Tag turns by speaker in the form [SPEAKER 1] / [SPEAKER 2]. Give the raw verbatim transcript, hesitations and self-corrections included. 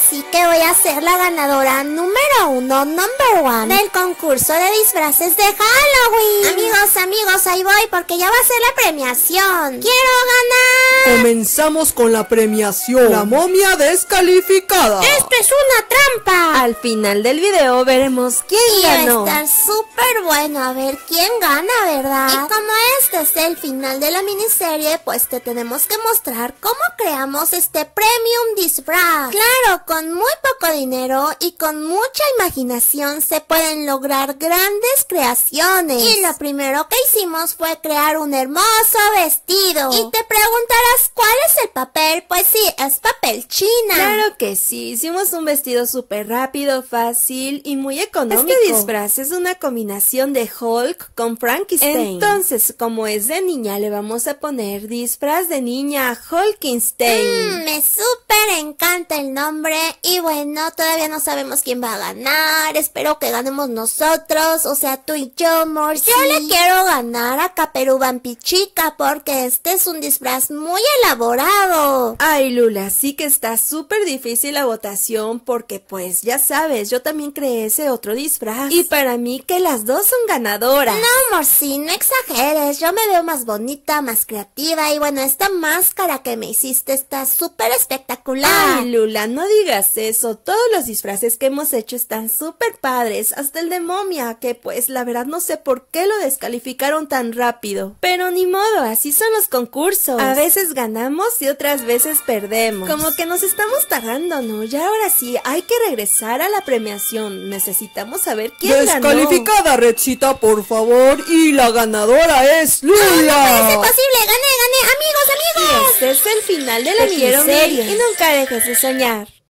[SPEAKER 1] Así que voy a ser la ganadora número uno, number one, del concurso de disfraces de Halloween. Amigos, amigos, ahí voy porque ya va a ser la premiación. ¡Quiero ganar!
[SPEAKER 2] Comenzamos con la premiación. La momia descalificada.
[SPEAKER 1] ¡Esto es una trampa!
[SPEAKER 3] Al final del video veremos quién
[SPEAKER 1] Y
[SPEAKER 3] ganó.
[SPEAKER 1] va a estar súper bueno a ver quién gana, ¿verdad? Y como este es el final de la miniserie, pues te tenemos que mostrar cómo creamos este premium disfraz. Claro, con muy poco dinero y con mucha imaginación se pueden lograr grandes creaciones. Y lo primero que hicimos fue crear un hermoso vestido. Y te preguntarás, ¿cuál es el papel? Pues sí, es papel china.
[SPEAKER 3] Claro que sí, hicimos un vestido súper rápido, fácil y muy económico. Este disfraz es una combinación de Hulk con Frankenstein. Entonces, como es de niña, le vamos a poner disfraz de niña Hulkenstein.
[SPEAKER 1] Mm, me súper encanta el nombre. Y bueno, todavía no sabemos quién va a ganar. Espero que ganemos nosotros, o sea, tú y yo, Morsi. Yo le quiero ganar a Caperú Vampichica porque este es un disfraz muy elaborado.
[SPEAKER 3] Ay, Lula, sí que está súper difícil la votación porque pues ya sabes, yo también creé ese otro disfraz. Y para mí que las dos son ganadoras.
[SPEAKER 1] No, Morsi, no exageres. Yo me veo más bonita, más creativa. Y bueno, esta máscara que me hiciste está súper espectacular.
[SPEAKER 3] Ay, Lula, no digas eso. Todos los disfraces que hemos hecho están súper padres. Hasta el de momia, que pues la verdad no sé por qué lo descalificaron tan rápido. Pero ni modo, así son los concursos. A veces ganamos y otras veces perdemos. Como que nos estamos tardando, ¿no? Ya ahora sí, hay que regresar a la premiación. Necesitamos saber quién ganó.
[SPEAKER 2] Descalificada, Rexita, por favor. Y la ganadora es Lula.
[SPEAKER 1] ¡Oh, no puede ser posible! ¡Gané, gané! ¡Amigos, amigos!
[SPEAKER 3] Y este es el final de la
[SPEAKER 1] Te quiero
[SPEAKER 3] miniserie.
[SPEAKER 1] mil.
[SPEAKER 3] Y nunca dejes de soñar.